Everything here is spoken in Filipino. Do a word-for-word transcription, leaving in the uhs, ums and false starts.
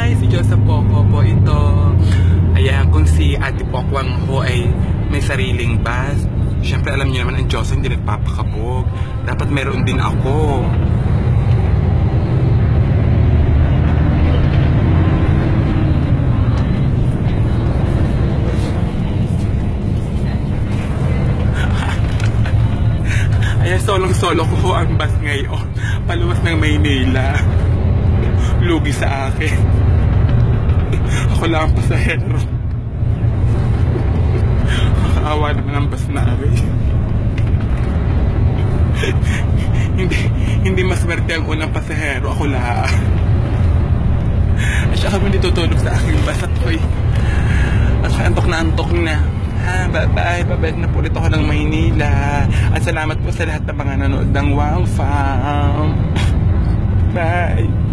Hi! Si Joseph Poco po ito. Ayan, kung si Ate Pokwang ho ay may sariling bus, syempre alam niyo naman ang Diyos hindi nagpapakabog. Dapat meron din ako. Ayan, solong-solo ko ang bus ngayon. Paluwas ng Maynila. Lugi sa akin. Ako lang ang pasahero. Nakakaawa naman ang bus na aray. hindi, hindi maswerte ang unang pasahero. Ako lang. At siya kami ditutulog sa aking bus at ko'y at siya antok na antok na. Ha, bye-bye. Babalik na po ulit ako ng Maynila. At salamat po sa lahat ng mga nanood ng Wow Fam. Bye.